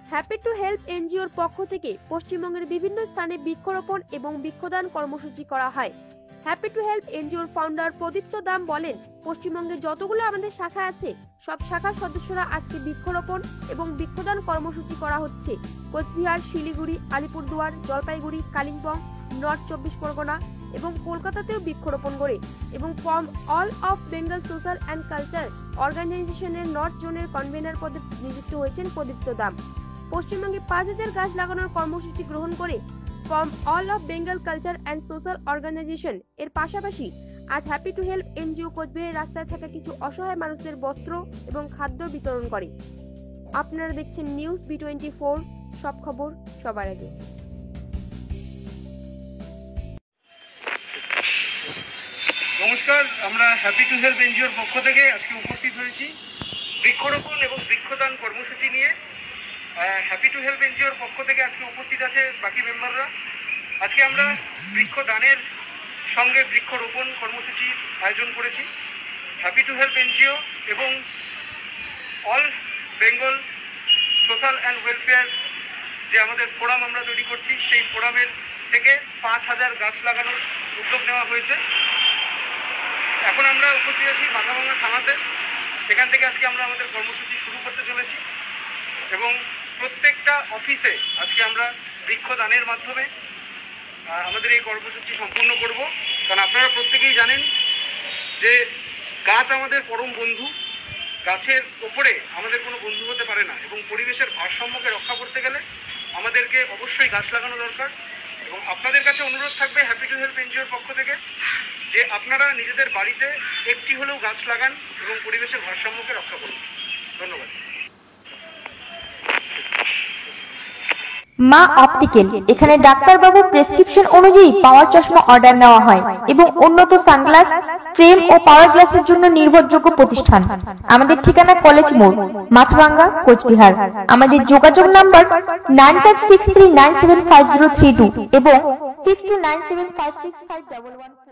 Happy to help এনজিওর পক্ষ থেকে পশ্চিমবঙ্গের বিভিন্ন স্থানে বৃক্ষরোপণ এবং বৃক্ষদান কর্মসূচি করা হয়। হ্যাপি টু হেল্প এনজিওর ফাউন্ডার প্রদীপ্ত দাম বলেন, পশ্চিমবঙ্গে যতগুলো আমাদের শাখা আছে সব শাখার সদস্যরা আজকে বৃক্ষরোপণ এবং বৃক্ষদান কর্মসূচি করা হচ্ছে। কোচবিহার, শিলিগুড়ি, আলিপুরদুয়ার, জলপাইগুড়ি, কালিম্পং, নর্থ 24 পরগনা এবং কলকাতাতেও বৃক্ষরোপণ করে এবং from all of Bengal social and culture অর্গানাইজেশনের নর্থ জোনের কনভেনার পদে নিযুক্ত হয়েছেন প্রদীপ্ত দাম। পশ্চিমবঙ্গে 5000 গাছ লাগানোর কর্মসূচি গ্রহণ করে from all of Bengal culture and social organisation এর পাশাপাশি আজ হ্যাপি টু হেল্প এনজিও কোচবিহারের রাস্তায় থাকা কিছু অসহায় মানুষদের বস্ত্র এবং খাদ্য বিতরণ করে। আপনারা দেখছেন নিউজ B24, সব খবর সবার আগে। নমস্কার, আমরা হ্যাপি টু হেল্প এনজিওর পক্ষ থেকে আজকে উপস্থিত হয়েছি বৃক্ষরোপণ এবং বৃক্ষদান কর্মসূচি নিয়ে। হ্যাপি টু হেল্প এনজিওর পক্ষ থেকে আজকে উপস্থিত আছে বাকি মেম্বাররা। আজকে আমরা বৃক্ষদানের সঙ্গে বৃক্ষরোপণ কর্মসূচির আয়োজন করেছি। হ্যাপি টু হেল্প এনজিও এবং all Bengal social and welfare যে আমাদের ফোরাম আমরা তৈরি করছি, সেই ফোরামের থেকে 5000 গাছ লাগানোর উদ্যোগ নেওয়া হয়েছে। এখন আমরা উপস্থিত আছি মাথাভাঙা থানাতে। এখান থেকে আজকে আমরা আমাদের কর্মসূচি শুরু করতে চলেছি এবং প্রত্যেকটা অফিসে আজকে আমরা বৃক্ষদানের মাধ্যমে আমাদের এই কর্মসূচি সম্পূর্ণ করব। কারণ আপনারা প্রত্যেকেই জানেন যে গাছ আমাদের পরম বন্ধু। গাছের ওপরে আমাদের কোনো বন্ধু হতে পারে না এবং পরিবেশের ভারসাম্যকে রক্ষা করতে গেলে আমাদেরকে অবশ্যই গাছ লাগানো দরকার। এবং আপনাদের কাছে অনুরোধ থাকবে হ্যাপি টু হেল্প এনজিওর পক্ষ থেকে যে আপনারা নিজেদের বাড়িতে একটি হলেও গাছ লাগান এবং পরিবেশের ভারসাম্যকে রক্ষা করুন। ধন্যবাদ। মা অপটিক্যাল, এখানে ডাক্তারবাবুর প্রেসক্রিপশন অনুযায়ী পাওয়ার চশমা অর্ডার নেওয়া হয় এবং উন্নত সানগ্লাস, ফ্রেম ও পাওয়ার গ্লাসের জন্য নির্ভরযোগ্য প্রতিষ্ঠান। আমাদের ঠিকানা কলেজ মোড়, মাথাভাঙ্গা, কোচবিহার। আমাদের যোগাযোগ নাম্বার 9563975032 এবং 6297565111।